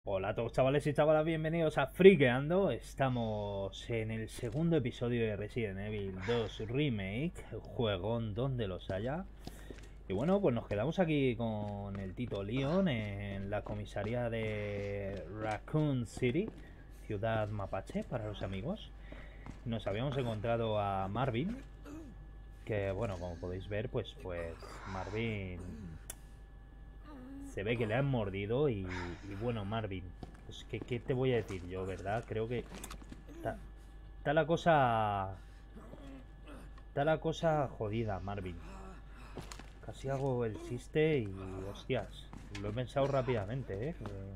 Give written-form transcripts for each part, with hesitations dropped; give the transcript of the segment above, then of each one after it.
Hola a todos chavales y chavalas, bienvenidos a Friqueando. Estamos en el segundo episodio de Resident Evil 2 Remake, juegón donde los haya. Y bueno, pues nos quedamos aquí con el Tito Leon en la comisaría de Raccoon City, ciudad mapache para los amigos. Nos habíamos encontrado a Marvin, que bueno, como podéis ver, pues Marvin se ve que le han mordido y bueno, Marvin, pues ¿qué te voy a decir yo, verdad? Creo que está la cosa... Está la cosa jodida, Marvin. Casi hago el chiste y... Hostias, lo he pensado rápidamente, ¿eh?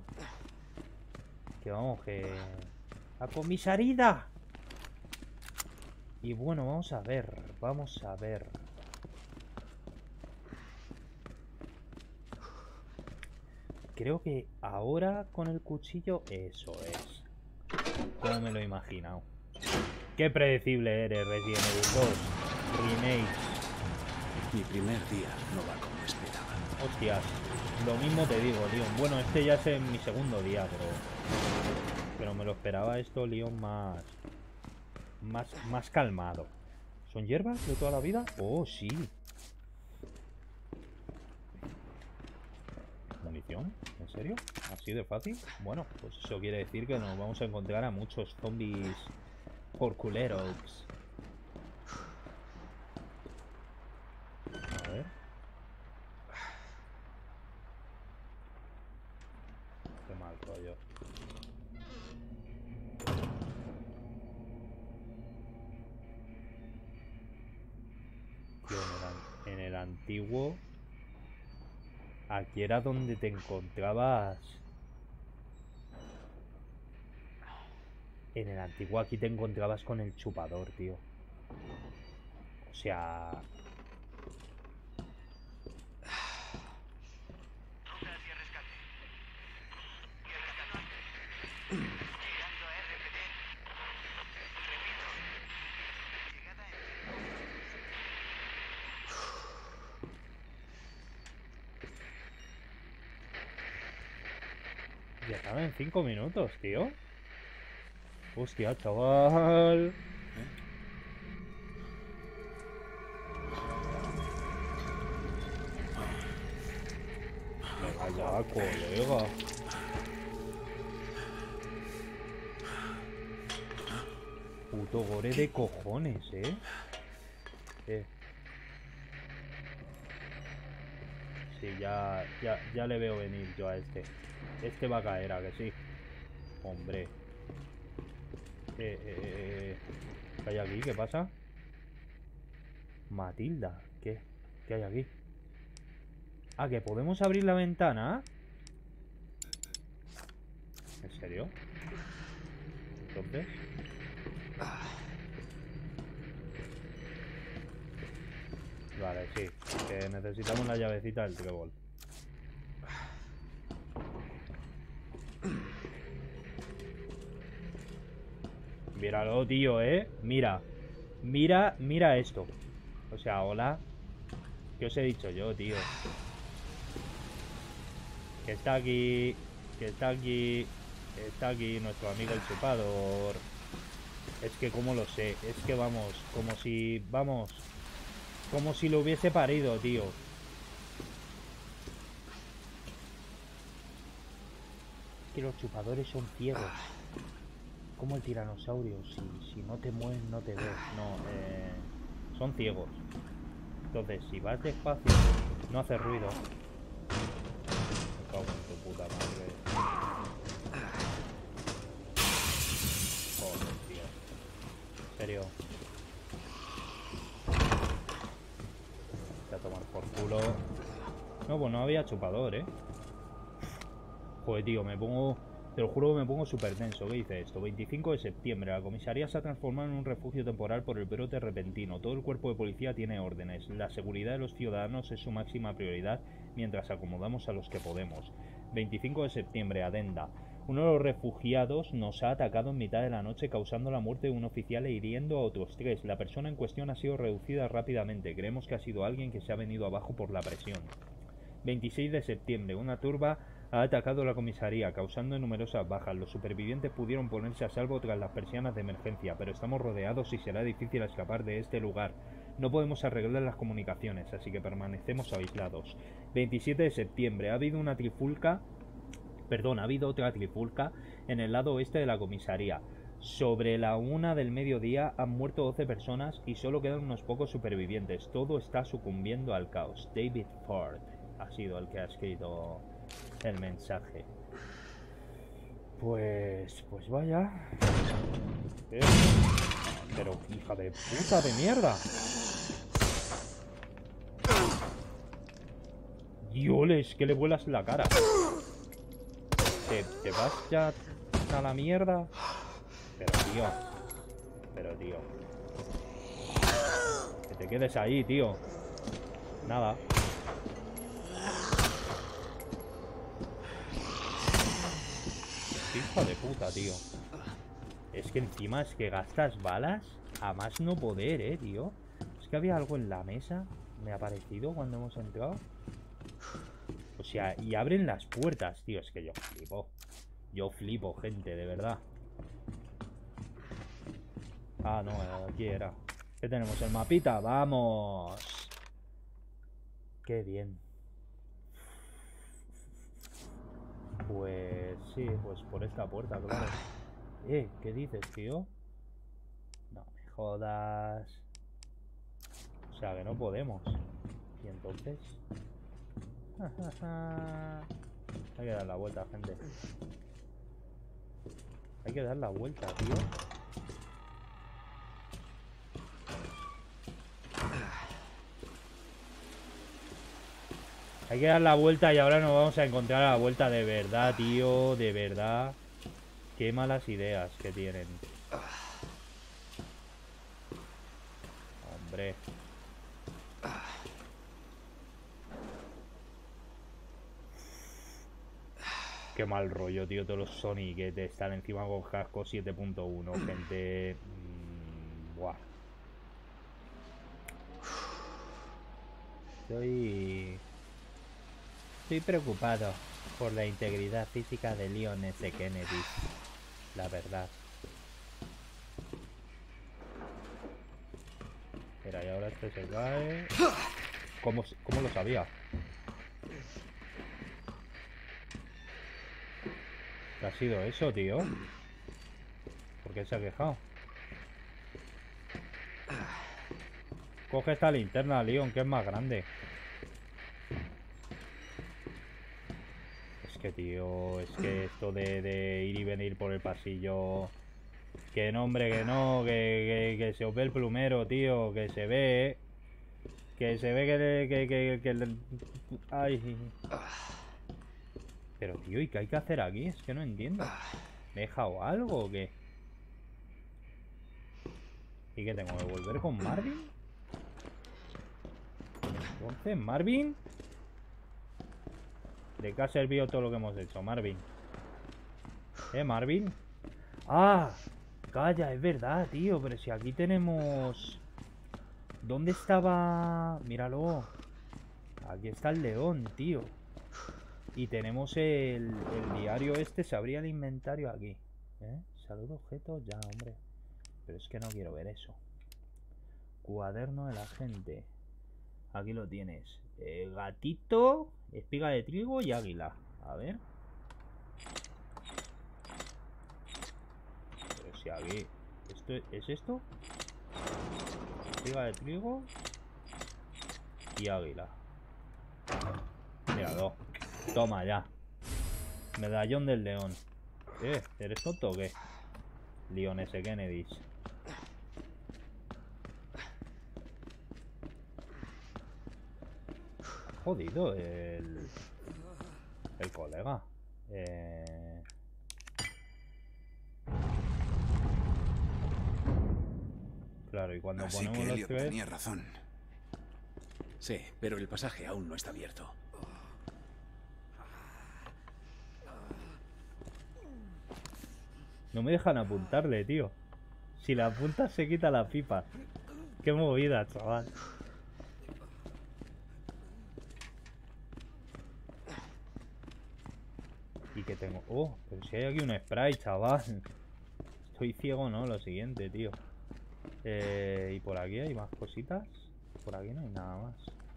Que vamos, que... ¡A comisaría! Y bueno, vamos a ver... Creo que ahora con el cuchillo... Eso es. Como me lo he imaginado. Qué predecible eres, Resident Evil 2 Remake. Mi primer día no va como esperaba. Hostias, lo mismo te digo, Leon. Bueno, este ya es mi segundo día, pero me lo esperaba esto, Leon, más calmado. ¿Son hierbas de toda la vida? Oh, sí. ¿Munición? ¿En serio? ¿Así de fácil? Bueno, pues eso quiere decir que nos vamos a encontrar a muchos zombies por culeros. A ver. Qué mal rollo. Tío, en el antiguo... Aquí era donde te encontrabas... En el antiguo aquí te encontrabas con el chupador, tío. O sea... Ya estaba en 5 minutos, tío. Hostia, chaval. Venga ya, colega. Puto gore de cojones, ¿eh? Sí, ya le veo venir yo a este. Este va a caer, ¿a que sí? Hombre. ¿Qué hay aquí? ¿Qué pasa? Matilda. ¿Qué hay aquí? Ah, que podemos abrir la ventana. ¿En serio? Entonces... Vale, sí. Que necesitamos la llavecita del trébol. Míralo, tío, ¿eh? Mira esto. O sea, hola. ¿Qué os he dicho yo, tío? Que está aquí. Que está aquí. Está aquí nuestro amigo el chupador. Es que como lo sé. Es que vamos. Como si... Vamos. Como si lo hubiese parido, tío. Es que los chupadores son ciegos. Como el tiranosaurio. Si no te mueves, no te ves. No, son ciegos. Entonces, si vas despacio, no hace ruido. Me cago en tu puta madre. Joder, tío. En serio. Voy a tomar por culo. No, pues no había chupador, ¿eh? Joder, tío, me pongo... Te lo juro que me pongo súper tenso. ¿Qué dice esto? 25 de septiembre. La comisaría se ha transformado en un refugio temporal por el brote repentino. Todo el cuerpo de policía tiene órdenes. La seguridad de los ciudadanos es su máxima prioridad mientras acomodamos a los que podemos. 25 de septiembre. Adenda. Uno de los refugiados nos ha atacado en mitad de la noche causando la muerte de un oficial e hiriendo a otros 3. La persona en cuestión ha sido reducida rápidamente. Creemos que ha sido alguien que se ha venido abajo por la presión. 26 de septiembre. Una turba ha atacado la comisaría, causando numerosas bajas. Los supervivientes pudieron ponerse a salvo tras las persianas de emergencia, pero estamos rodeados y será difícil escapar de este lugar. No podemos arreglar las comunicaciones, así que permanecemos aislados. 27 de septiembre. Ha habido una trifulca... Perdón, ha habido otra trifulca en el lado oeste de la comisaría. Sobre la 1 del mediodía han muerto 12 personas y solo quedan unos pocos supervivientes. Todo está sucumbiendo al caos. David Ford ha sido el que ha escrito el mensaje. Pues vaya. Pero hija de puta de mierda. Dioles, que le vuelas la cara. ¿Te vas ya a la mierda? Pero tío. Que te quedes ahí, tío. Nada. Hijo de puta, tío. Es que encima es que gastas balas a más no poder, tío. Es que había algo en la mesa. Me ha parecido cuando hemos entrado. O sea, y abren las puertas, tío. Es que yo flipo. Yo flipo, gente, de verdad. Ah, no, aquí era. ¿Qué tenemos? El mapita. ¡Vamos! Qué bien. Pues sí, pues por esta puerta, claro. ¿Qué dices, tío? No me jodas. O sea, que no podemos. ¿Y entonces? Hay que dar la vuelta, gente. Hay que dar la vuelta, tío. Hay que dar la vuelta y ahora nos vamos a encontrar a la vuelta de verdad, tío. De verdad. Qué malas ideas que tienen. Hombre. Qué mal rollo, tío. Todos los Sony que te están encima con casco 7.1. Gente... buah. Estoy preocupado por la integridad física de Leon S. Kennedy. La verdad. Mira, y ahora este se cae. ¿Cómo lo sabía? ¿Qué ha sido eso, tío? ¿Por qué se ha quejado? Coge esta linterna, Leon, que es más grande. Es que, tío, es que esto de ir y venir por el pasillo... Que no, hombre, que no, que se os ve el plumero, tío, que se ve... Que se ve que ay... Pero, tío, ¿y qué hay que hacer aquí? Es que no entiendo. ¿Me he dejado algo o qué? ¿Y qué tengo que volver con Marvin? Entonces, Marvin... ¿De qué ha servido todo lo que hemos hecho, Marvin? Marvin. ¡Ah! Calla, es verdad, tío. Pero si aquí tenemos... ¿Dónde estaba? Míralo. Aquí está el león, tío. Y tenemos el diario este. Se abría el inventario aquí. Salud objetos, ya, hombre. Pero es que no quiero ver eso. Cuaderno de la gente. Aquí lo tienes. Gatito, espiga de trigo y águila. A ver. Pero si aquí... ¿Es esto? Espiga de trigo y águila. Míralo. Toma ya. Medallón del león. ¿Eres tonto o qué? Leon S. Kennedy. Jodido el colega. Claro, y cuando Así ponemos que los Elliot tres... tenía razón. Sí, pero el pasaje aún no está abierto. No me dejan apuntarle, tío. Si la apuntas se quita la pipa. Qué movida, chaval. Oh, pero si hay aquí un spray, chaval. Estoy ciego, ¿no? Lo siguiente, tío. Y por aquí hay más cositas. Por aquí no hay nada más.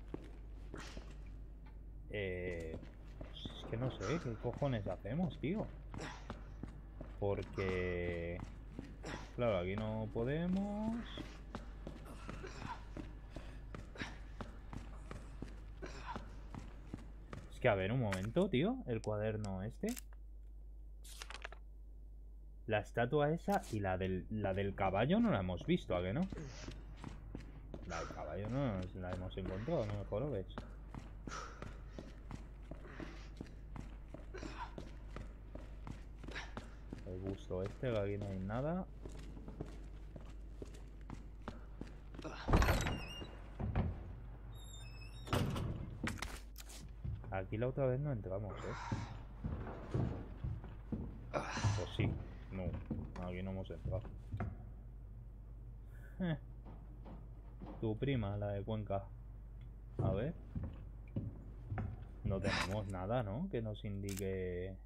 Pues es que no sé, ¿qué cojones hacemos, tío? Porque... Claro, aquí no podemos... Es que a ver, un momento, tío. El cuaderno este. La estatua esa y la del caballo no la hemos visto, ¿a que no? La del caballo no la hemos encontrado, no me jorobes. El busto este, que aquí no hay nada. Aquí la otra vez no entramos, Pues sí, no, aquí no hemos entrado. Tu prima, la de Cuenca. A ver. No tenemos nada, ¿no? Que nos indique...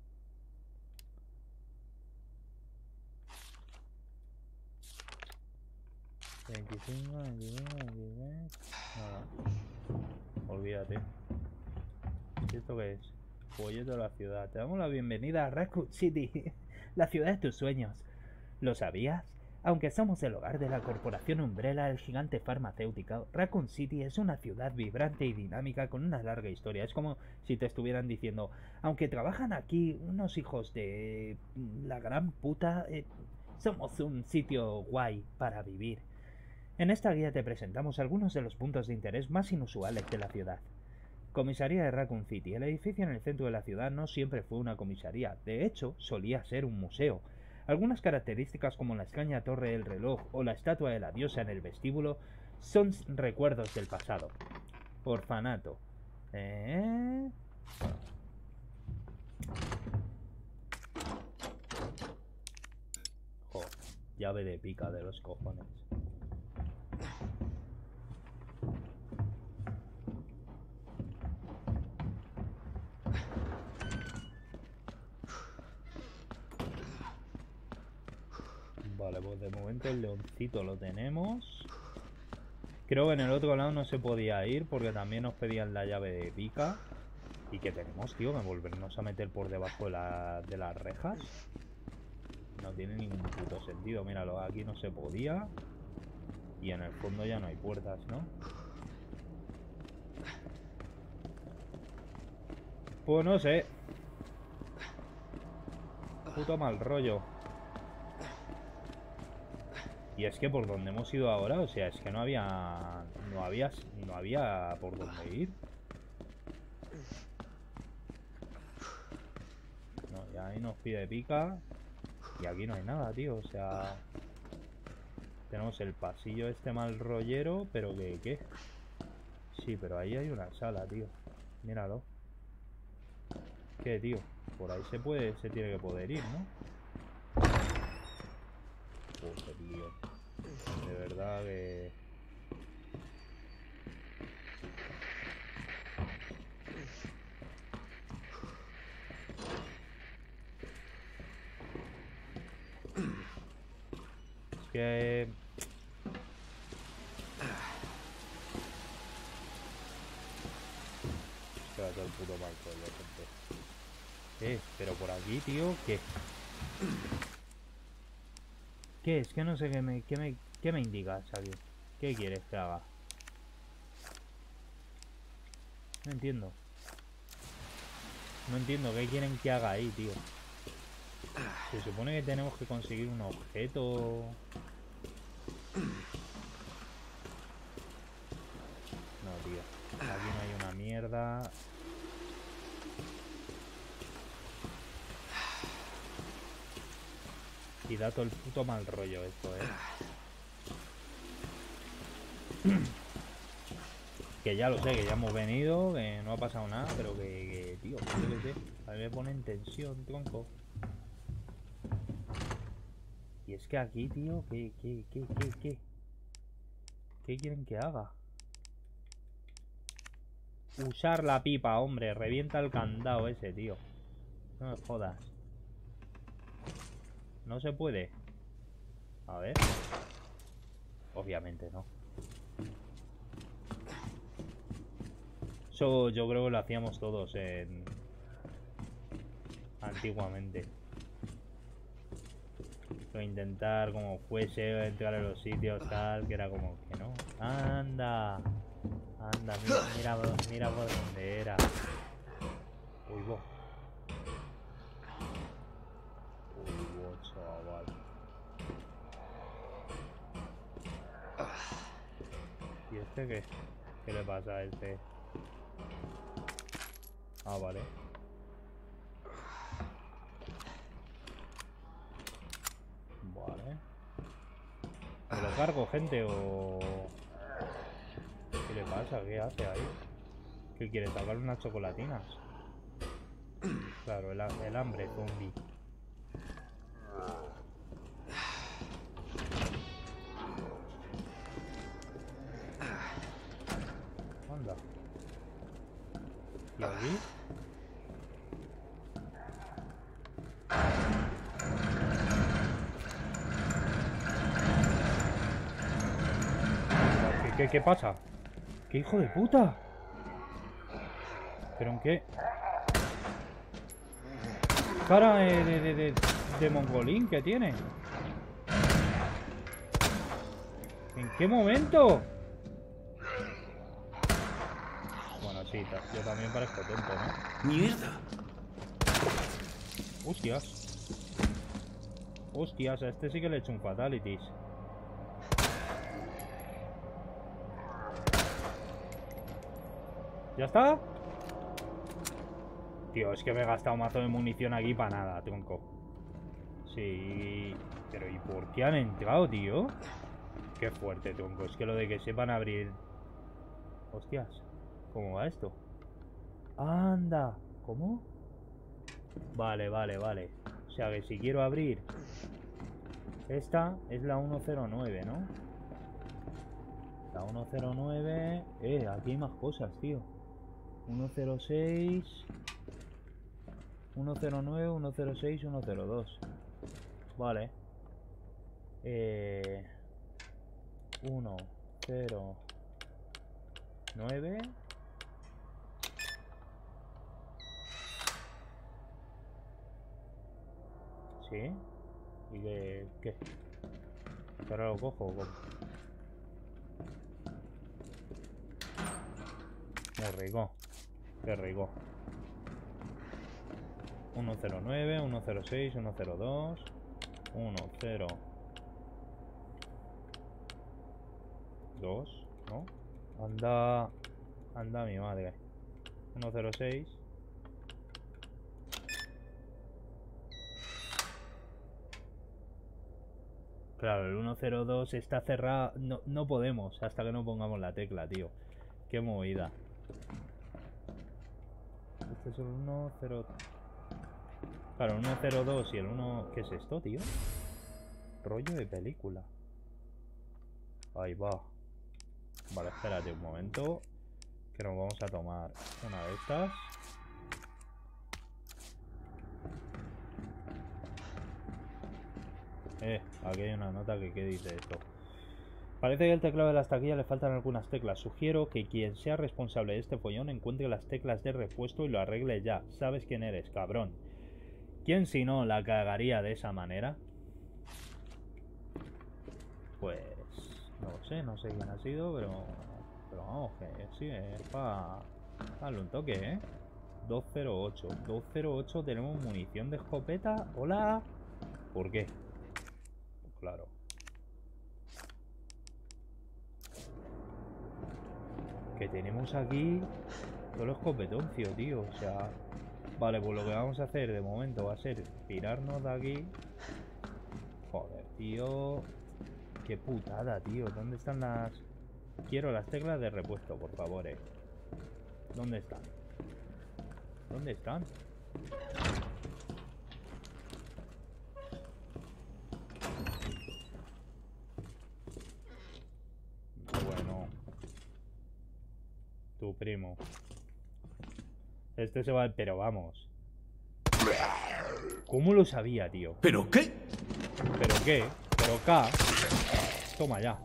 Nada. Olvídate. ¿Y esto qué es? Folleto de la ciudad. Te damos la bienvenida a Raccoon City, la ciudad de tus sueños. ¿Lo sabías? Aunque somos el hogar de la corporación Umbrella, el gigante farmacéutico, Raccoon City es una ciudad vibrante y dinámica con una larga historia. Es como si te estuvieran diciendo, aunque trabajan aquí unos hijos de la gran puta, somos un sitio guay para vivir. En esta guía te presentamos algunos de los puntos de interés más inusuales de la ciudad. Comisaría de Raccoon City. El edificio en el centro de la ciudad no siempre fue una comisaría, de hecho solía ser un museo. Algunas características como la extraña torre del reloj o la estatua de la diosa en el vestíbulo son recuerdos del pasado. Orfanato. Joder, llave de pica de los cojones. Vale, pues de momento el leoncito lo tenemos. Creo que en el otro lado no se podía ir porque también nos pedían la llave de pica. ¿Y qué tenemos, tío? ¿Que volvernos a meter por debajo de las rejas? No tiene ningún puto sentido. Míralo, aquí no se podía. Y en el fondo ya no hay puertas, ¿no? Pues no sé. Puto mal rollo. Y es que por donde hemos ido ahora, o sea, es que no había por dónde ir. No, ya ahí nos pide pica. Y aquí no hay nada, tío, o sea... Tenemos el pasillo este mal rollero, pero ¿qué? Sí, pero ahí hay una sala, tío. Míralo. ¿Qué, tío? Por ahí se tiene que poder ir, ¿no? Joder, tío. De verdad que... Es que... Espérate el puto mal rollo, gente. Pero por aquí, tío, ¿qué? ¿Qué es? Que no sé qué me indicas aquí. ¿Qué quieres que haga? No entiendo. No entiendo qué quieren que haga ahí, tío. Se supone que tenemos que conseguir un objeto. No, tío. Aquí no hay una mierda. Y da todo el puto mal rollo esto, Que ya lo sé, que ya hemos venido, que no ha pasado nada, pero tío, yo qué sé. A mí me pone en tensión, tronco. Y es que aquí, tío, ¿qué quieren que haga? Usar la pipa, hombre. Revienta el candado ese, tío. No me jodas. No se puede. A ver. Obviamente no. Eso yo creo que lo hacíamos todos antiguamente. O intentar como fuese entrar en los sitios tal, que era como que no. Anda. Anda, mira por dónde era. Uy, vos. Uy, vos, chaval. ¿Y este qué? ¿Qué le pasa a este? Ah, vale. Vale. ¿Me lo cargo, gente, o...? ¿Qué le pasa? ¿Qué hace ahí? ¿Qué quiere? ¿Sacar unas chocolatinas? Claro, el hambre zombie. Anda. ¿Y aquí? ¿Qué pasa? ¿Qué hijo de puta? ¿Pero en qué? Cara de mongolín que tiene. ¿En qué momento? Bueno, sí, yo también parezco tonto, ¿no? ¡Mierda! Hostias. Hostias, a este sí que le he hecho un fatalities. ¿Ya está? Tío, es que me he gastado un mazo de munición aquí para nada, tronco. Sí. Pero ¿y por qué han entrado, tío? Qué fuerte, tronco. Es que lo de que sepan abrir... Hostias. ¿Cómo va esto? ¡Anda! ¿Cómo? Vale. O sea que si quiero abrir... Esta es la 109, ¿no? La 109... aquí hay más cosas, tío. 106... 109, 106, 102. Vale. 109. Sí. ¿Y qué? ¿Qué? ¿Ahora lo cojo o cómo? Muy rico. Qué rico. 109, 106, 102, 102, ¿no? Anda mi madre. 106. Claro, el 102 está cerrado. No podemos hasta que no pongamos la tecla, tío. Qué movida. Este es el 103. Claro, el 102 y el 1... ¿Qué es esto, tío? Rollo de película. Ahí va. Vale, espérate un momento. Que nos vamos a tomar una de estas. Aquí hay una nota que ¿qué dice esto? Parece que el teclado de las taquillas le faltan algunas teclas. Sugiero que quien sea responsable de este follón encuentre las teclas de repuesto y lo arregle ya. ¿Sabes quién eres, cabrón? ¿Quién si no la cagaría de esa manera? Pues... no sé quién ha sido, pero vamos, que sí, es para darle un toque, ¿eh? 208. 208 tenemos munición de escopeta. ¡Hola! ¿Por qué? Pues claro. Que tenemos aquí todo el escopetoncio, tío. O sea... Vale, pues lo que vamos a hacer de momento va a ser tirarnos de aquí. Joder, tío. Qué putada, tío. ¿Dónde están las...? Quiero las teclas de repuesto, por favor, ¿Dónde están? ¿Dónde están? Bueno. Tu primo. Este se va... Pero vamos. ¿Cómo lo sabía, tío? ¿Pero qué? ¿Pero qué? ¿Pero K? Toma ya.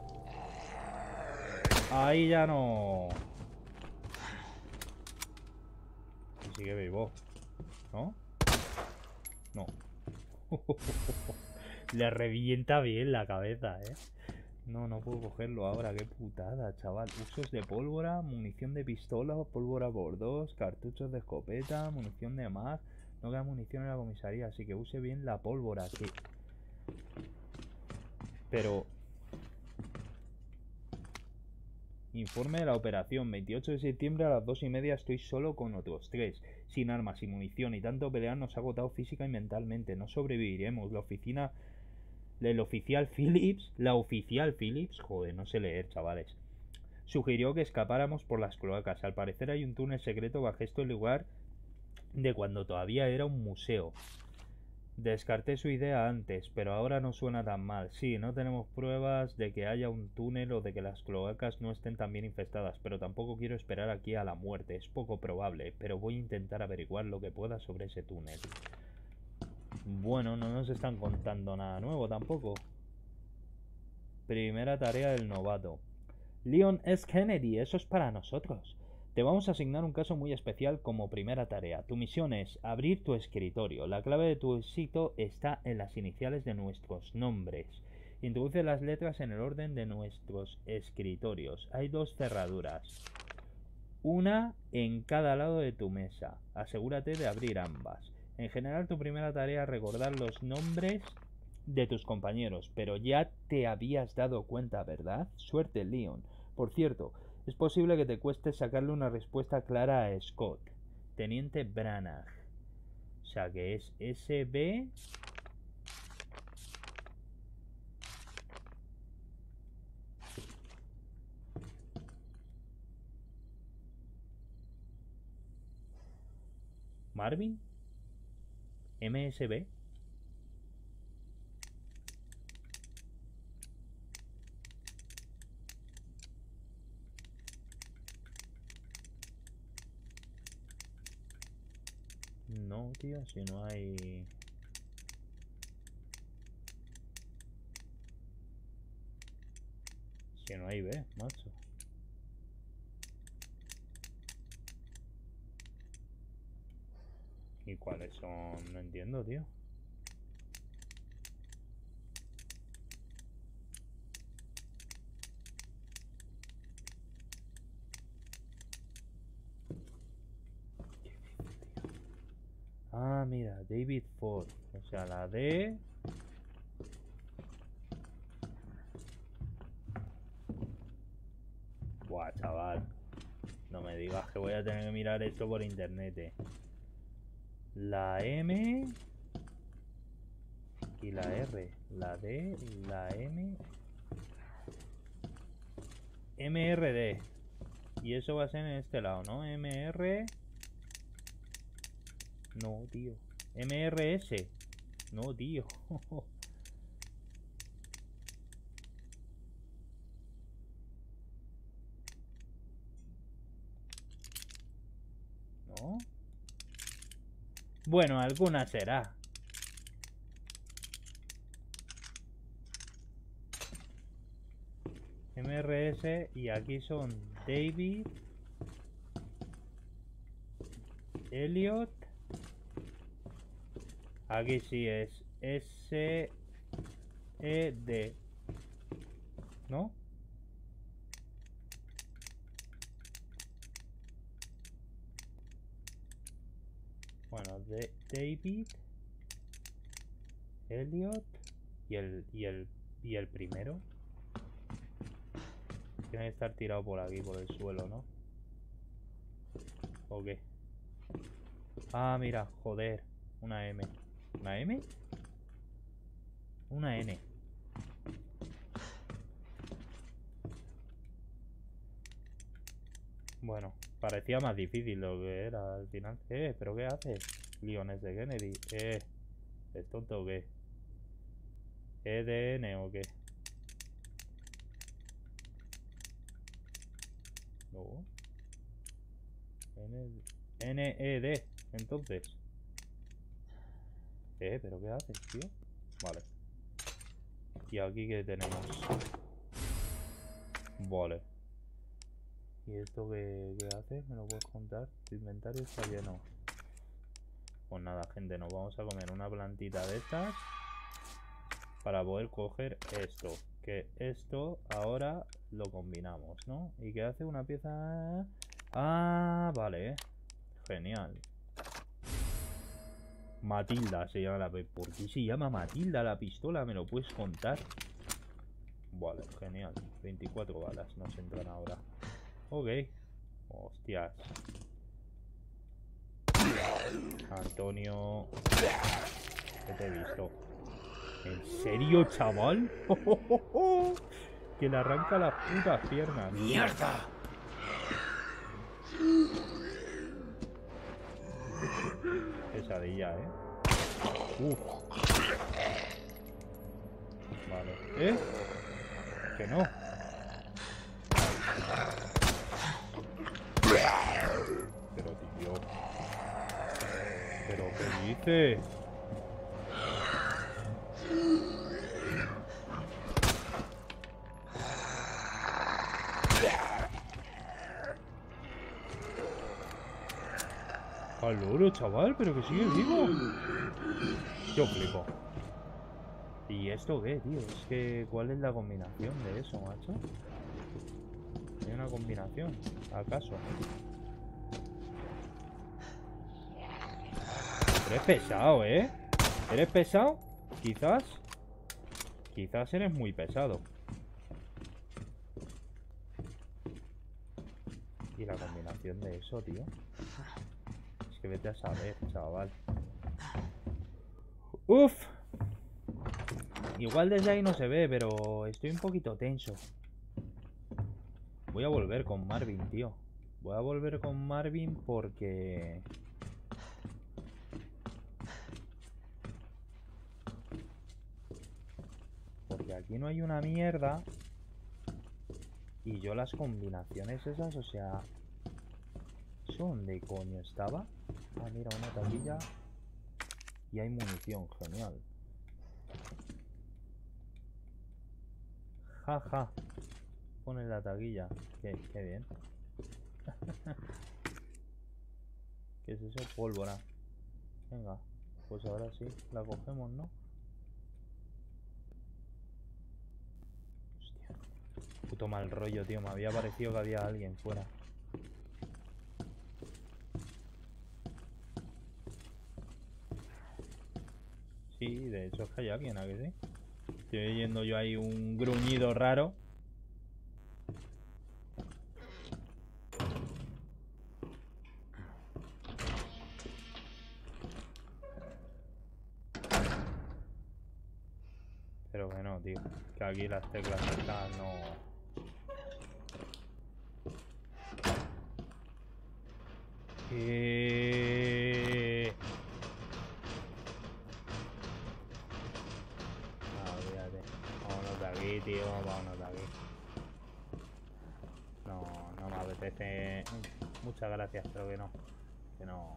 Ahí ya no... Y sigue vivo. ¿No? No. Le revienta bien la cabeza, ¿eh? No, no puedo cogerlo ahora. Qué putada, chaval. Usos de pólvora, munición de pistola, pólvora por 2, cartuchos de escopeta, munición de mag. No queda munición en la comisaría, así que use bien la pólvora. Que... Pero... Informe de la operación. 28 de septiembre a las 2:30 estoy solo con otros 3. Sin armas y munición. Y tanto pelear nos ha agotado física y mentalmente. No sobreviviremos. La oficina... El oficial Phillips... La oficial Phillips... Joder, no sé leer, chavales. Sugirió que escapáramos por las cloacas. Al parecer hay un túnel secreto bajo este lugar de cuando todavía era un museo. Descarté su idea antes, pero ahora no suena tan mal. Sí, no tenemos pruebas de que haya un túnel o de que las cloacas no estén tan bien infestadas, pero tampoco quiero esperar aquí a la muerte. Es poco probable, pero voy a intentar averiguar lo que pueda sobre ese túnel. Bueno, no nos están contando nada nuevo tampoco. Primera tarea del novato. Leon S. Kennedy, eso es para nosotros. Te vamos a asignar un caso muy especial como primera tarea. Tu misión es abrir tu escritorio. La clave de tu éxito está en las iniciales de nuestros nombres. Introduce las letras en el orden de nuestros escritorios. Hay 2 cerraduras. Una en cada lado de tu mesa. Asegúrate de abrir ambas. En general, tu primera tarea es recordar los nombres de tus compañeros, pero ya te habías dado cuenta, ¿verdad? Suerte, Leon. Por cierto, es posible que te cueste sacarle una respuesta clara a Scott. Teniente Branagh. O sea que es SB... Marvin. MSB. No, tío, si no hay... Si no hay B, macho. ¿Y cuáles son? No entiendo, tío. Ah, mira, David Ford. O sea, la D... Buah, chaval. No me digas que voy a tener que mirar esto por internet. La M... Y la R. La D, la M... MRD. Y eso va a ser en este lado, ¿no? MR... No, tío. MRS. No, tío. ¿No? Bueno, alguna será. MRS y aquí son David, Elliot. Aquí sí es SED. ¿No? Bueno, de David, Elliot y el primero. Tiene que estar tirado por aquí, por el suelo, ¿no? ¿O qué? Ah, mira, joder. Una M. ¿Una M? Una N. Bueno, parecía más difícil lo que era al final. ¿Pero qué haces? Leon S. Kennedy. ¿Es tonto o qué? ¿EDN o qué? No. NED, entonces. ¿Pero qué haces, tío? Vale. ¿Y aquí qué tenemos? Vale. ¿Y esto qué hace? ¿Me lo puedes contar? Tu inventario está lleno. Pues nada, gente, nos vamos a comer una plantita de estas para poder coger esto. Que esto ahora lo combinamos, ¿no? ¿Y qué hace una pieza? Ah, vale. Genial. Matilda se llama la... ¿Por qué se llama Matilda la pistola? ¿Me lo puedes contar? Vale, genial. 24 balas nos entran ahora. Ok. Hostias. Antonio. ¿Qué te he visto? ¿En serio, chaval? Que le arranca las putas piernas. ¡Mierda! Pesadilla, Uf. Vale. Que no. Pero, tío. ¿Pero qué dice? Al loro, chaval, pero que sigue vivo. Yo flipo. ¿Y esto qué, tío? Es que, ¿cuál es la combinación de eso, macho? ¿Hay una combinación? ¿Acaso? Eres pesado, ¿eh? ¿Eres pesado? Quizás. Quizás eres muy pesado. ¿Y la combinación de eso, tío? Es que vete a saber, chaval. ¡Uf! Igual desde ahí no se ve, pero estoy un poquito tenso. Voy a volver con Marvin, tío. Voy a volver con Marvin porque... Porque aquí no hay una mierda. Y yo las combinaciones esas, o sea... ¿Eso dónde coño estaba? Ah, mira, una taquilla. Y hay munición, genial. Jaja. Pone la taquilla. Qué bien. ¿Qué es eso? Pólvora. Venga. Pues ahora sí, la cogemos, ¿no? Hostia. Puto mal rollo, tío. Me había parecido que había alguien fuera. Sí, de hecho es que hay alguien, ¿a que sí? Estoy oyendo yo ahí un gruñido raro. Pero que no, tío. Que aquí las teclas estas no... Olvídate. Vámonos de aquí, tío. Vámonos de aquí. No me apetece. Muchas gracias, pero que no. Que no.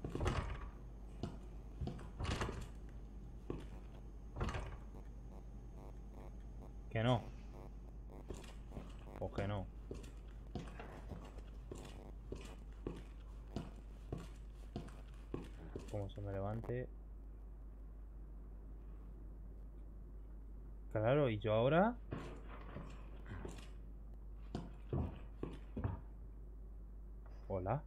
Que no. Pues que no. Como se me levante. Claro, y yo ahora. Hola.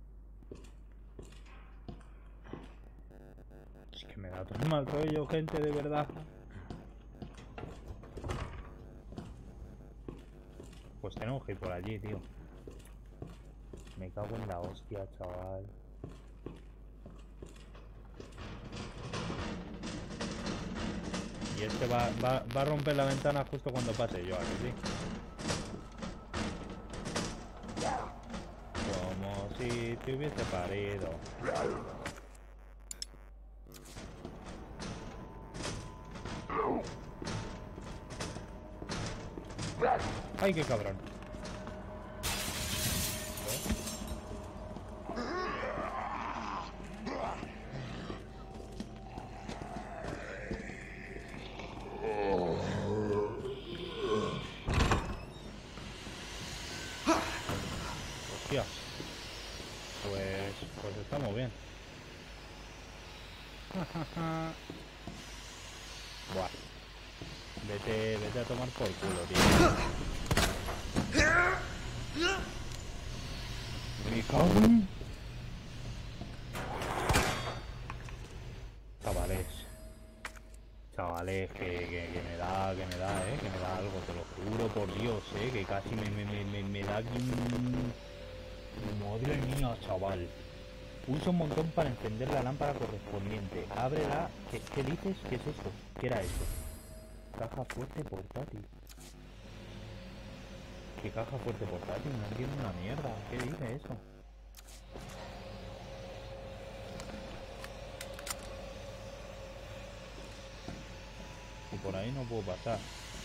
Es que me da todo mal rollo, gente, de verdad. Pues tenemos que ir por allí, tío. Me cago en la hostia, chaval. Y este va a romper la ventana justo cuando pase yo, ¿a que sí? Como si te hubiese parido. ¡Ay, qué cabrón! Buah. Vete a tomar por culo, tío. Me cago en... Chavales, que me da, que me da algo, te lo juro por Dios, que casi me da aquí un... Madre mía, chaval. Pulsa un montón para encender la lámpara correspondiente. Ábrela. ¿Qué dices? ¿Qué es esto? ¿Qué era esto? Caja fuerte portátil. ¿Qué caja fuerte portátil? No entiendo una mierda. ¿Qué dice eso? Y por ahí no puedo pasar.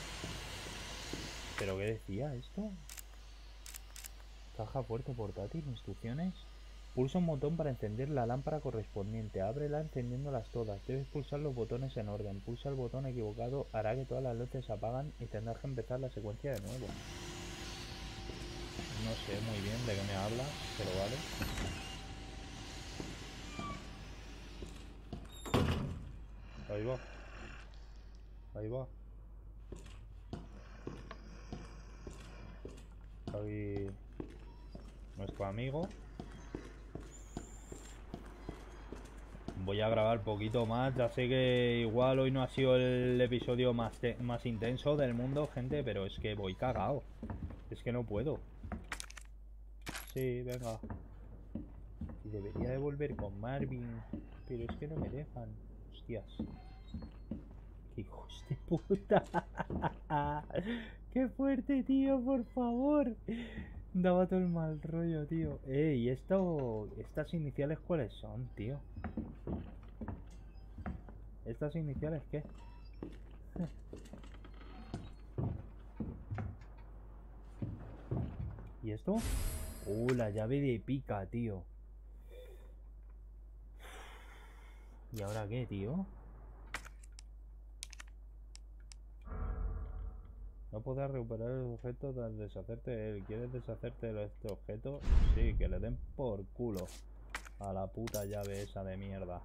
¿Pero qué decía esto? Caja fuerte portátil, instrucciones. Pulsa un botón para encender la lámpara correspondiente. Ábrela encendiéndolas todas. Debes pulsar los botones en orden. Pulsa el botón equivocado, hará que todas las luces se apagan y tendrás que empezar la secuencia de nuevo. No sé muy bien de qué me hablas, pero vale. Ahí va. Ahí va. Ahí... nuestro amigo. Voy a grabar poquito más. Ya sé que igual hoy no ha sido el episodio más intenso del mundo, gente, pero es que voy cagado. Es que no puedo. Sí, venga. Y debería de volver con Marvin, pero es que no me dejan. Hostias. ¡Qué hijos de puta! ¡Qué fuerte, tío! Por favor. Daba todo el mal rollo, tío. ¿Y estas iniciales cuáles son, tío? ¿Estas iniciales qué? ¿Y esto? La llave de pica, tío. ¿Y ahora qué, tío? No podrás recuperar el objeto tras deshacerte de él. ¿Quieres deshacerte de este objeto? Sí, que le den por culo a la puta llave esa de mierda.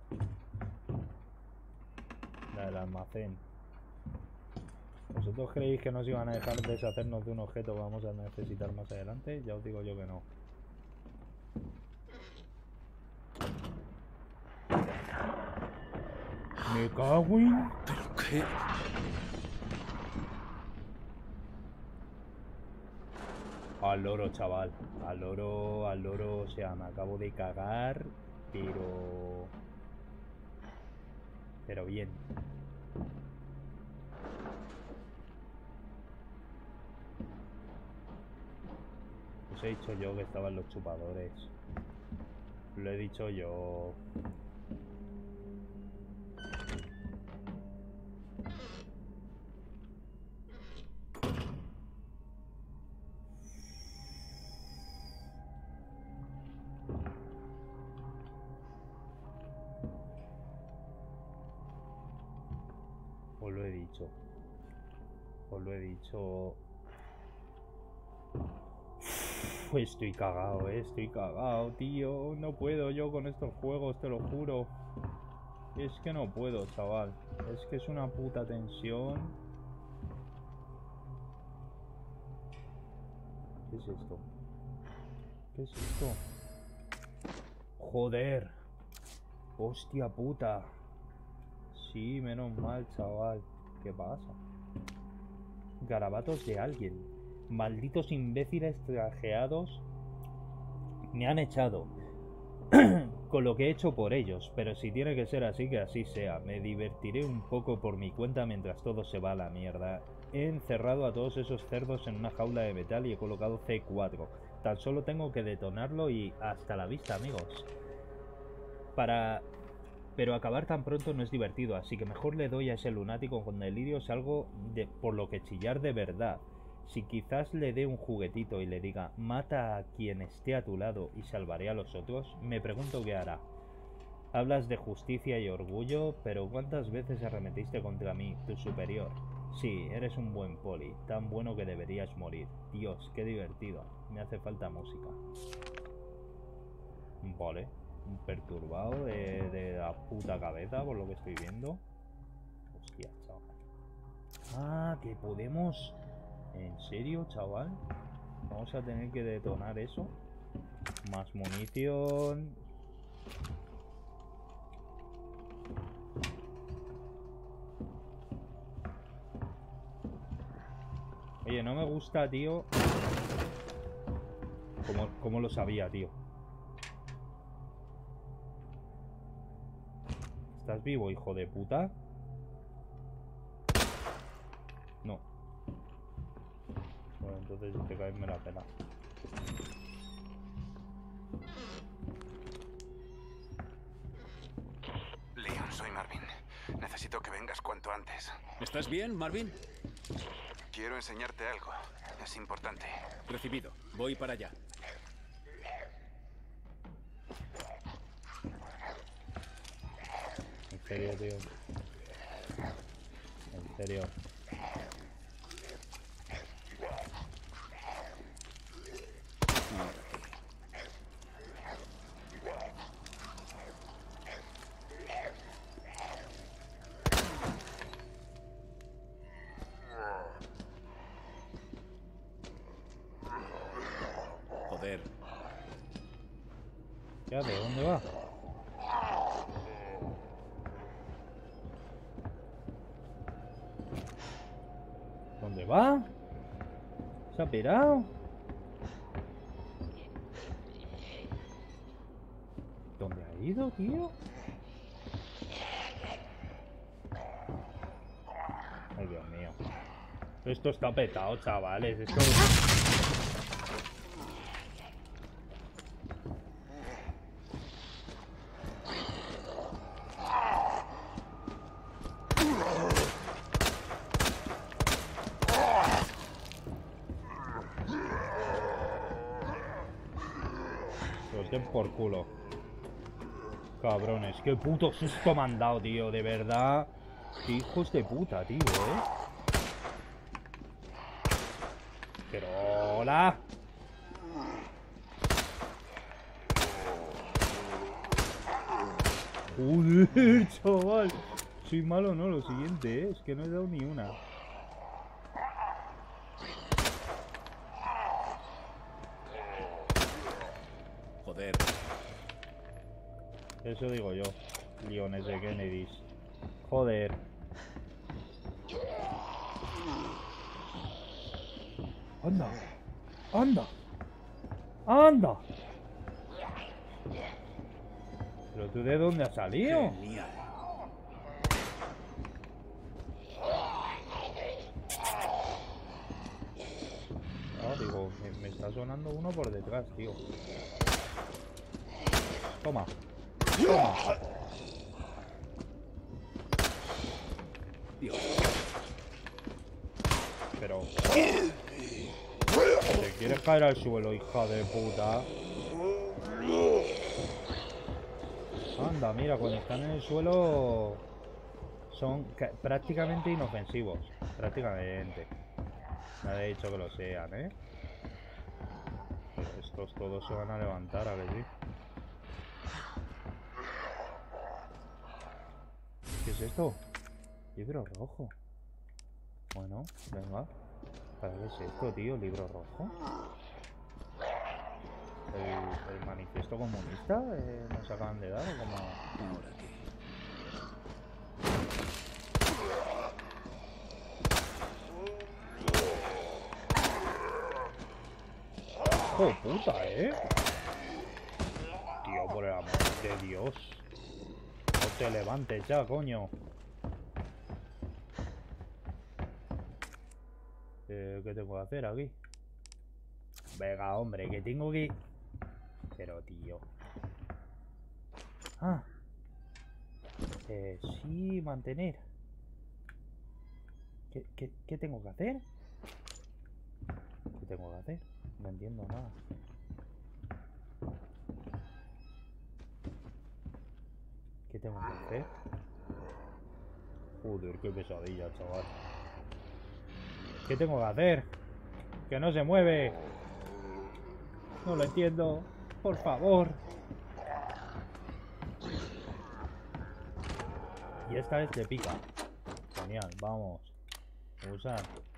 La del almacén. ¿Vosotros creéis que nos iban a dejar deshacernos de un objeto que vamos a necesitar más adelante? Ya os digo yo que no. Me cago en... ¿Pero qué? Al loro, chaval. Al loro, o sea, me acabo de cagar, pero bien. Os he dicho yo que estaban los chupadores. Lo he dicho yo. Os lo he dicho. Os lo he dicho. Estoy cagado, tío. No puedo yo con estos juegos, te lo juro. Es que no puedo, chaval. Es que es una puta tensión. ¿Qué es esto? ¿Qué es esto? Joder. Hostia puta. Sí, menos mal, chaval. ¿Qué pasa? Garabatos de alguien. Malditos imbéciles trajeados me han echado. Con lo que he hecho por ellos, pero si tiene que ser así, que así sea. Me divertiré un poco por mi cuenta mientras todo se va a la mierda. He encerrado a todos esos cerdos en una jaula de metal y he colocado C4. Tan solo tengo que detonarlo y hasta la vista, amigos. Pero acabar tan pronto no es divertido, así que mejor le doy a ese lunático con delirios algo por lo que chillar de verdad. Si quizás le dé un juguetito y le diga mata a quien esté a tu lado y salvaré a los otros, me pregunto qué hará. Hablas de justicia y orgullo, pero ¿cuántas veces arremetiste contra mí, tu superior? Sí, eres un buen poli, tan bueno que deberías morir. Dios, qué divertido. Me hace falta música. Vale, un perturbado de la puta cabeza por lo que estoy viendo. Hostia, chaval. verdad que podemos... ¿En serio, chaval? Vamos a tener que detonar eso. Más munición. Oye, no me gusta, tío. ¿Cómo lo sabía, tío? ¿Estás vivo, hijo de puta? No. Bueno, entonces si te caes me la pela. Leon, soy Marvin. Necesito que vengas cuanto antes. ¿Estás bien, Marvin? Quiero enseñarte algo. Es importante. Recibido. Voy para allá. En serio, tío. En serio. Joder. ¿Qué hace? ¿Dónde va? ¿Dónde va? ¿Se ha pirado? ¿Dónde ha ido, tío? Ay, Dios mío. Esto está petado, chavales. Esto... Los den por culo. Cabrones, qué puto susto me han dado, tío. De verdad. Qué hijos de puta, tío, Pero... ¡Hola! Joder, chaval. Soy malo, no, lo siguiente, es que no he dado ni una. Joder. Eso digo yo, Leones de Kennedys. Joder. Anda. Anda. Anda. ¿Pero tú de dónde has salido? Genial. No, digo, me está sonando uno por detrás, tío. Toma. Toma. Dios. Pero... ¿Te quieres caer al suelo, hija de puta? Anda, mira, cuando están en el suelo... Son prácticamente inofensivos. Prácticamente. Nadie ha dicho que lo sean, ¿eh? Pero estos todos se van a levantar, ¿a que sí? ¿Qué es esto? Libro rojo. Bueno, venga. ¿Para qué es esto, tío? ¿Libro rojo? ¿El manifiesto comunista? ¿Nos acaban de dar o como...? ¿Ahora qué? ¡Oh, puta, Tío, por el amor de Dios. No te levantes ya, coño. ¿Qué tengo que hacer aquí? Venga, hombre, que tengo que... Pero, tío... Ah. Sí, mantener. ¿Qué tengo que hacer? ¿Qué tengo que hacer? No entiendo nada. ¿Qué tengo que hacer? Joder, qué pesadilla, chaval. ¿Qué tengo que hacer? ¡Que no se mueve! No lo entiendo. Por favor. Y esta vez le pica. Genial, vamos. Usar.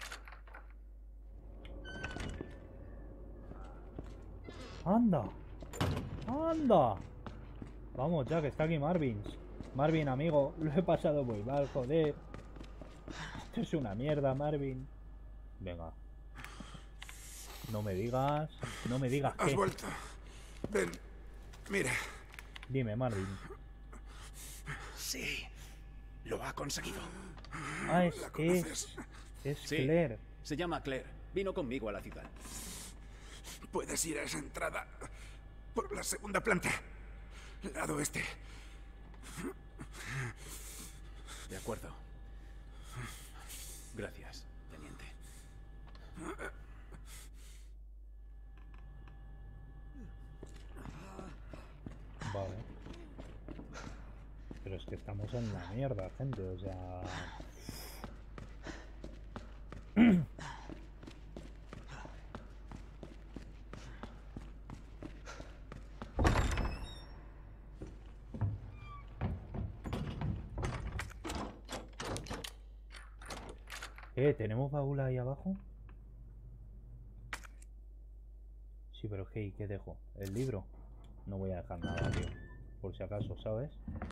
¡Anda! ¡Anda! Vamos ya, que está aquí Marvin. Marvin, amigo, lo he pasado muy mal, joder. Esto es una mierda, Marvin. Venga. No me digas Has que... vuelto. Ven, mira. Dime, Marvin. Sí, lo ha conseguido. Ah, ¿La conoces? es Sí. Claire. Se llama Claire. Vino conmigo a la ciudad. Puedes ir a esa entrada por la segunda planta. Lado este. De acuerdo. Gracias, teniente. Vale. Pero es que estamos en la mierda, gente, o sea... ¿Tenemos baúl ahí abajo? Sí, pero hey, ¿qué dejo? ¿El libro? No voy a dejar nada, tío. Por si acaso, ¿sabes?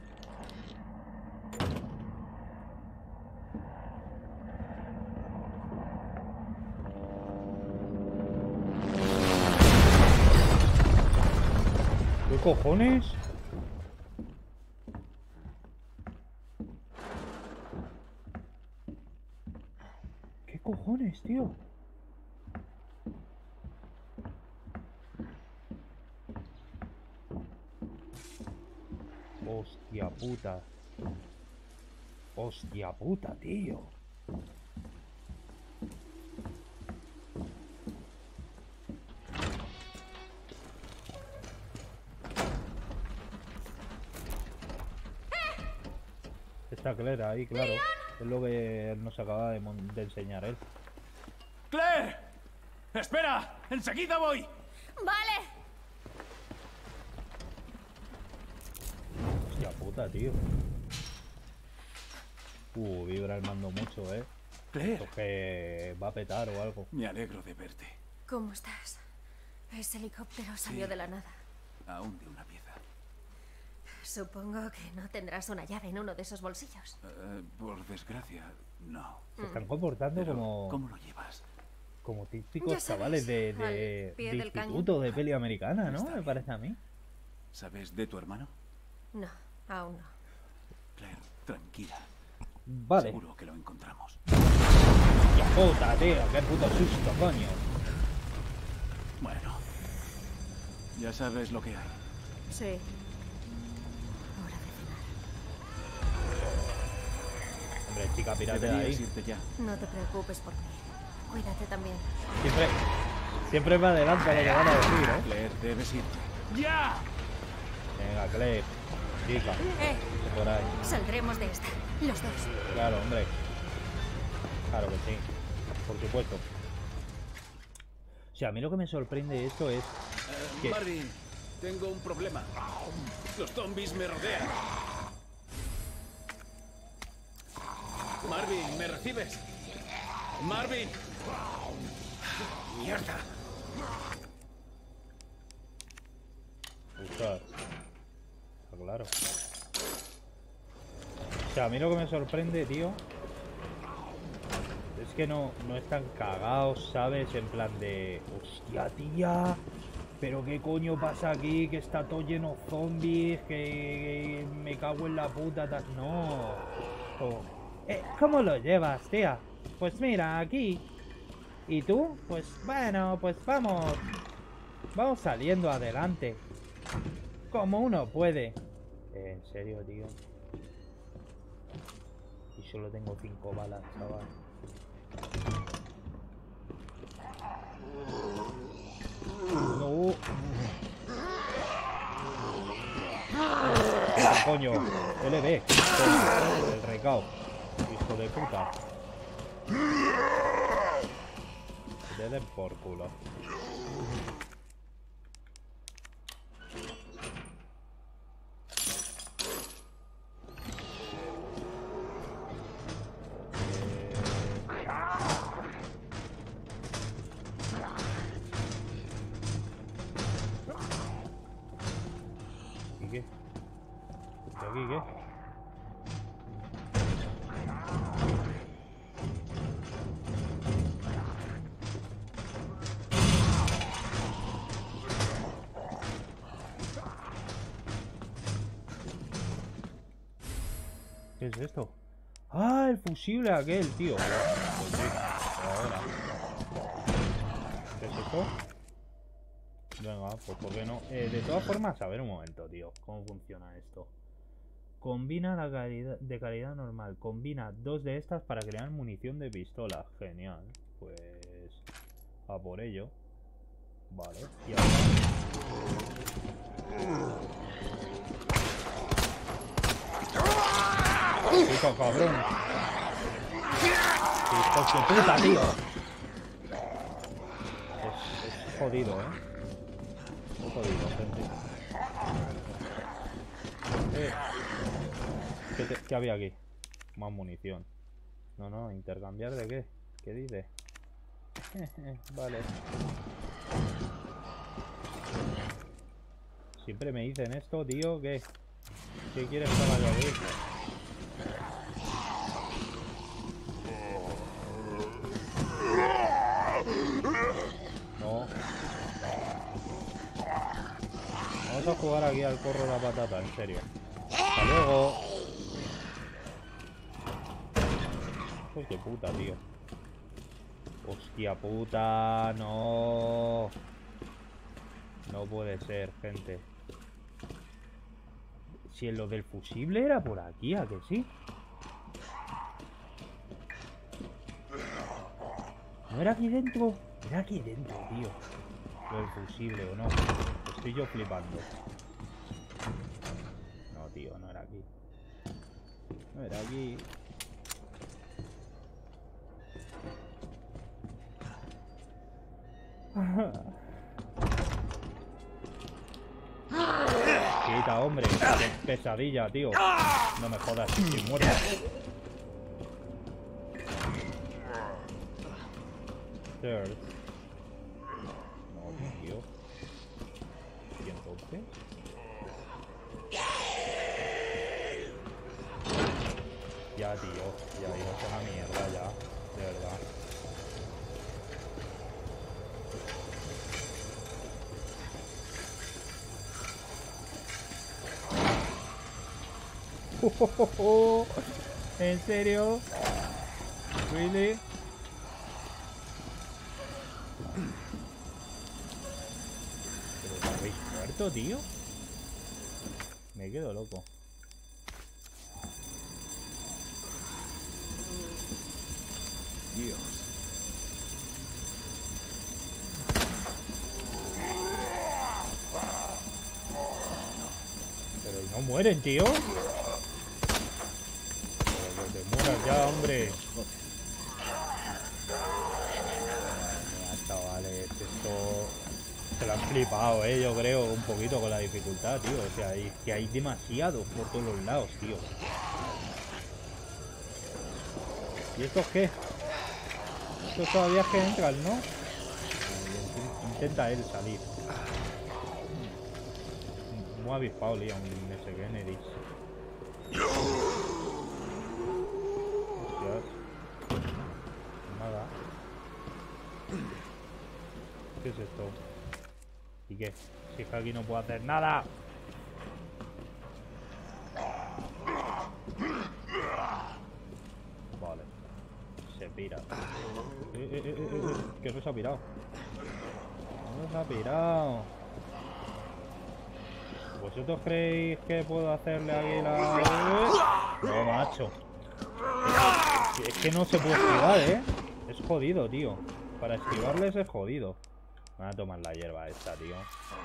¿Qué cojones? ¿Qué cojones, tío? Hostia puta. Hostia puta, tío. Está Claire ahí, claro. Es lo que nos acaba de enseñar él. ¡Claire! ¡Espera! ¡Enseguida voy! Vale. Hostia puta, tío. Vibra el mando mucho, Esto Claire, que va a petar o algo. me alegro de verte. ¿Cómo estás? Ese helicóptero salió Sí. de la nada. Aún de una pieza. Supongo que no tendrás una llave en uno de esos bolsillos. Por desgracia, no. Se están comportando Pero, como... ¿cómo lo llevas? Como típicos Ya sabes, chavales de al pie del instituto, de peli americana, ¿no? Está Me bien. parece a mí. ¿Sabes de tu hermano? No, aún no. Claire, tranquila. Vale. Seguro que lo encontramos. ¡Hostia puta, tío! ¡Qué puto susto, coño! Bueno, ya sabes lo que hay. Sí. Hora de cenar. Hombre, chica, pírate de Deberías ahí. irte ya. No te preocupes por mí. Cuídate también. Siempre me adelanta lo que van a decir, ¿eh? Claire, debes irte. ¡Ya! Venga, Claire. Chica, por ahí. Saldremos de esta. Los dos. Claro, hombre. Claro que sí. Por supuesto. O sea, a mí lo que me sorprende de esto es... ¿Qué? Marvin, tengo un problema. Los zombies me rodean. Marvin, ¿me recibes? Marvin. ¡Mierda! Buscar. Está claro. O sea, a mí lo que me sorprende, tío, es que no están cagados, ¿sabes? En plan de... Hostia, tía. Pero qué coño pasa aquí, que está todo lleno de zombies, que me cago en la puta. No. ¿Cómo lo llevas, tía? Pues mira, aquí. ¿Y tú? Pues bueno, pues vamos. Vamos saliendo adelante. Como uno puede. En serio, tío. Y solo tengo 5 balas, chaval. No. Coño, LB. El recao. Hijo de puta. Que te den por culo. aquí qué? ¿Qué es esto? ¡Ah, el fusible aquel, tío! Pues sí, ahora. ¿Qué es esto? Venga, pues ¿por qué no? De todas formas, a ver un momento, tío. ¿Cómo funciona esto? Combina la calidad de calidad normal. Combina 2 de estas para crear munición de pistola. Genial. Pues... a por ello. Vale. Y ahora... ¡Puta cabrón! ¡Hijos de puta, tío! Es jodido, ¿eh? Es jodido, gente. ¿Qué había aquí? Más munición. No, ¿intercambiar de qué? ¿Qué dice? Vale. Siempre me dicen esto, tío, ¿qué? ¿Qué quieres que haga yo aquí? No. Vamos a jugar aquí al corro la patata, en serio. Hasta luego. Hijos de puta, tío. Hostia puta, no. No puede ser, gente. Si en lo del fusible era por aquí, ¿a que sí? ¿No era aquí dentro? Era aquí dentro, tío. Lo del fusible, ¿o no? Estoy yo flipando. No, tío, no era aquí. No era aquí. Quita, hombre. Qué pesadilla, tío. No me jodas, estoy muerto. Third. No, tío. ¿Y entonces? Ya, tío. Ya, iba a una mierda ya. De verdad. ¿En serio? ¿Really? ¿Pero me habéis muerto, tío? Me quedo loco. Dios. Pero no mueren, tío. Pero que te mueras ya, hombre. Mira, chavales, esto se lo han flipado, yo creo, un poquito con la dificultad, tío. O sea, que hay demasiados por todos los lados, tío. ¿Y estos qué? Estos todavía es que entran, ¿no? Intenta él salir. Muy avispado, Leon, ese Kennedy. Hostias. Nada. ¿Qué es esto? ¿Y qué? Si es que aquí no puedo hacer nada. Vale. Se pira. ¿Qué no se ha pirado? No se ha pirado. ¿Vosotros creéis que puedo hacerle aquí la...? No, macho. Es que no se puede esquivar, ¿eh? Es jodido, tío. Para esquivarles es jodido. Me van a tomar la hierba esta, tío.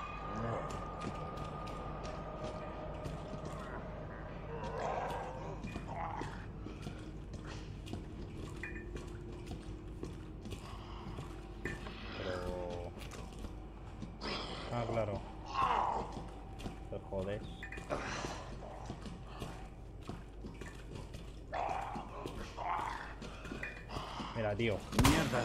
Pero... ah, claro. Te jodes. Mira, tío. Mierda.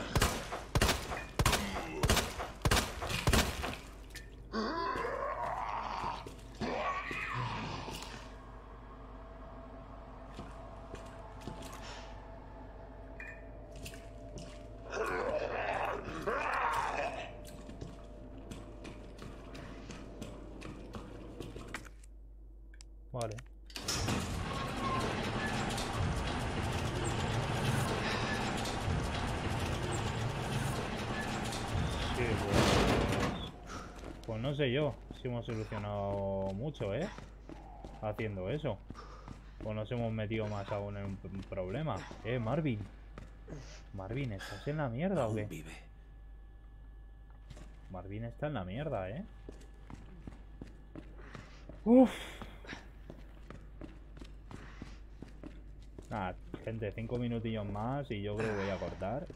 no sé yo si hemos solucionado mucho, haciendo eso. O nos hemos metido más aún en un problema. Marvin. Marvin, ¿estás en la mierda o qué? Aún vive. Marvin está en la mierda, Uf. Nada, gente, 5 minutillos más y yo creo que voy a cortar.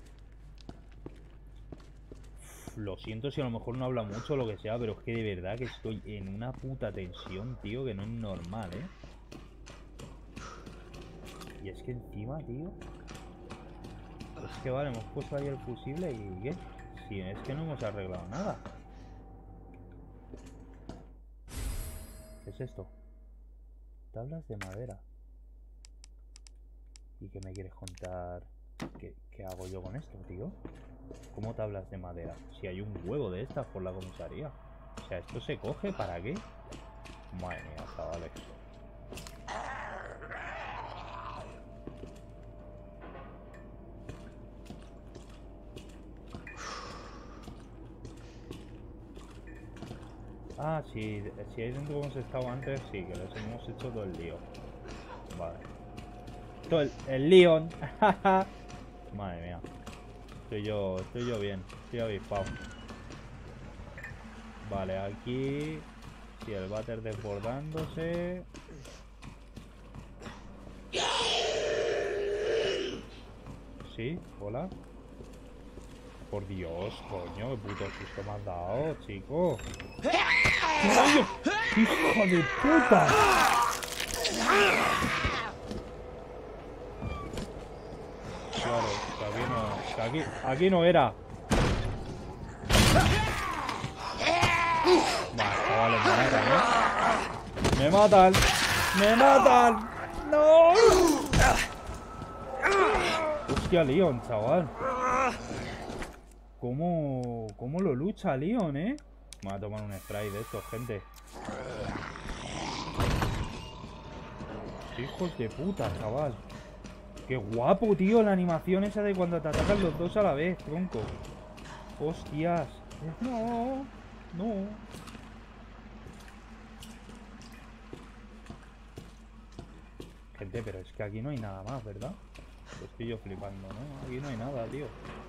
Lo siento si a lo mejor no habla mucho o lo que sea, pero es que de verdad que estoy en una puta tensión, tío, que no es normal, Y es que encima, tío... Es que vale, hemos puesto ahí el fusible y ¿qué? Si es que no hemos arreglado nada. ¿Qué es esto? Tablas de madera. ¿Y qué me quieres contar? ¿Qué hago yo con esto, tío? ¿Cómo tablas de madera? Si hay un huevo de estas por la comisaría. O sea, ¿esto se coge para qué? Madre mía, chavales. Ah, sí, si hay dentro hemos estado antes, sí, que les hemos hecho todo el lío. Vale. Todo el Leon. Madre mía. Estoy yo bien. Estoy avispado. Vale, aquí... Sí, el váter desbordándose. Sí, hola. Por Dios, coño, qué puto susto me has dado, chico. ¡Coño! ¡Hijo de puta! Claro, que aquí no era. Vale, chavales, me matan, ¡Me matan! ¡No! Hostia, Leon, chaval. ¿Cómo lo lucha Leon, Me voy a tomar un spray de estos, gente. Hijos de puta, chaval. Qué guapo, tío, la animación esa de cuando te atacan los dos a la vez, tronco. Hostias. No. Gente, pero es que aquí no hay nada más, ¿verdad? Lo estoy yo flipando, ¿no? Aquí no hay nada, tío.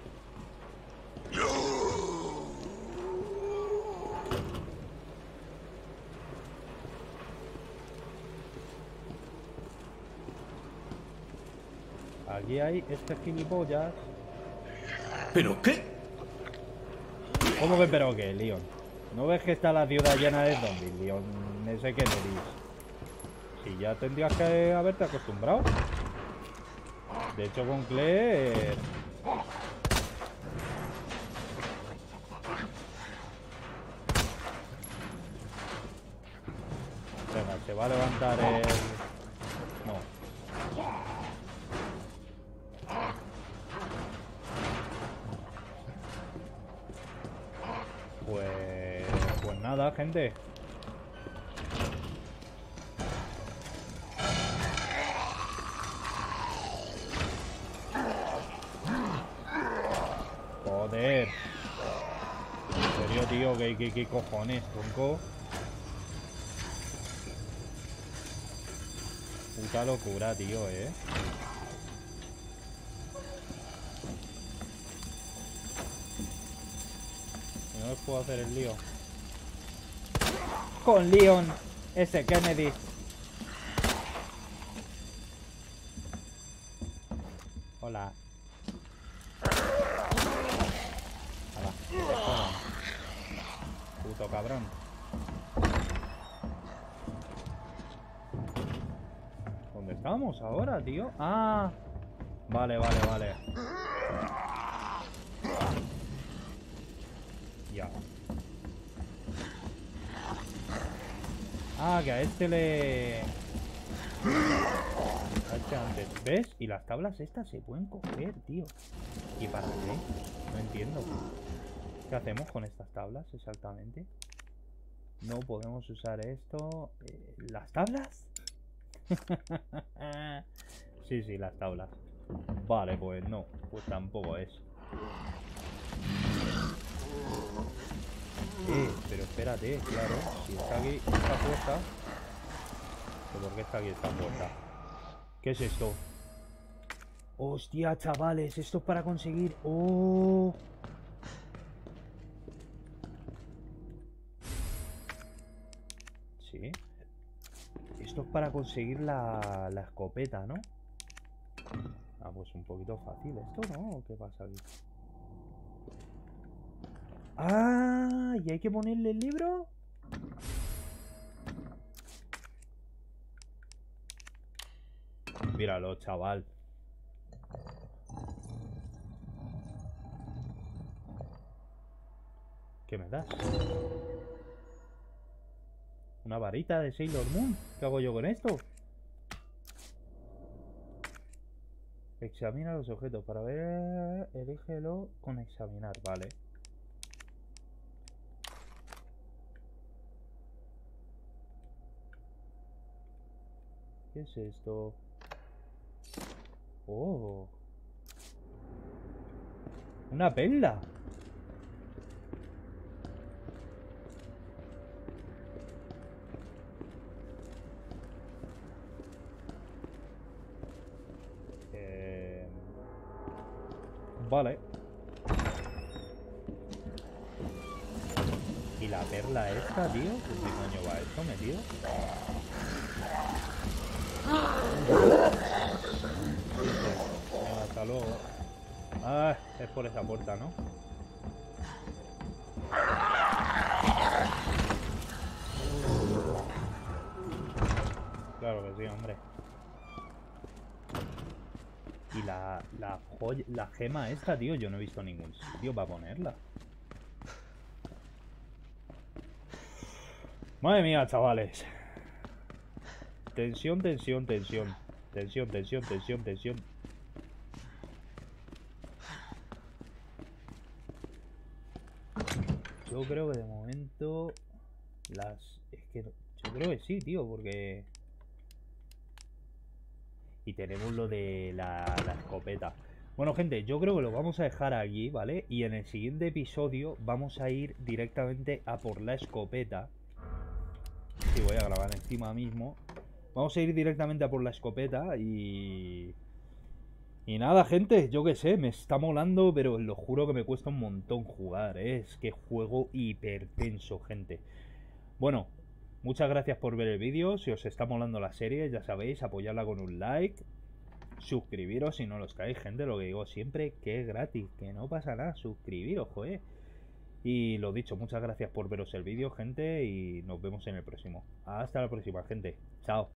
Aquí hay este gilipollas. ¿Pero qué? ¿Cómo que pero qué, Leon? ¿No ves que está la ciudad llena de zombies, Leon? Ese que no Si ya tendrías que haberte acostumbrado. De hecho, con Claire... Venga, se va a levantar el... No. Pues nada, gente. Joder. En serio, tío, ¿qué cojones, tronco? Puta locura, tío, No les puedo hacer el lío. Con Leon, ese Kennedy. Hola. Hola. Puto cabrón. ¿Dónde estamos ahora, tío? Ah. Vale. Ya. Ah, que a este le... A este antes. ¿Ves? Y las tablas estas se pueden coger, tío. ¿Y para qué? No entiendo. ¿Qué hacemos con estas tablas exactamente? No podemos usar esto. ¿Las tablas? Sí, las tablas. Vale, pues no. Pues tampoco es. Pero espérate, claro. Si está aquí esta puerta. ¿Por qué está aquí esta puerta? ¿Qué es esto? Hostia, chavales, esto es para conseguir... ¡Oh! Sí. Esto es para conseguir la escopeta, ¿no? Ah, pues un poquito fácil esto, ¿no? ¿Qué pasa aquí? ¡Ah! ¿Y hay que ponerle el libro? Míralo, chaval. ¿Qué me das? Una varita de Sailor Moon. ¿Qué hago yo con esto? Examina los objetos. Para ver, elígelo con examinar. Vale. ¿Qué es esto? Oh. Una perla. Vale. ¿Y la perla esta, tío? ¿Qué coño va esto, metido? Venga, hasta luego. Ah, es por esa puerta, ¿no? Claro que sí, hombre. Y la joya, la gema esta, tío, yo no he visto ningún sitio para ponerla. Madre mía, chavales. Tensión, tensión, tensión. Tensión, tensión, tensión, tensión. Yo creo que de momento es que yo creo que sí, tío, porque... Y tenemos lo de la escopeta. Bueno, gente, yo creo que lo vamos a dejar aquí, ¿vale? Y en el siguiente episodio vamos a ir directamente a por la escopeta. Sí, voy a grabar encima mismo. Vamos a ir directamente a por la escopeta y... Y nada, gente, yo qué sé, me está molando, pero lo juro que me cuesta un montón jugar, ¿eh? Es que juego hipertenso, gente. Bueno, muchas gracias por ver el vídeo. Si os está molando la serie, ya sabéis, apoyarla con un like. Suscribiros si no lo estáis, gente, lo que digo siempre, que es gratis, que no pasa nada, suscribiros, joder. Y lo dicho, muchas gracias por veros el vídeo, gente, y nos vemos en el próximo. Hasta la próxima, gente. Chao.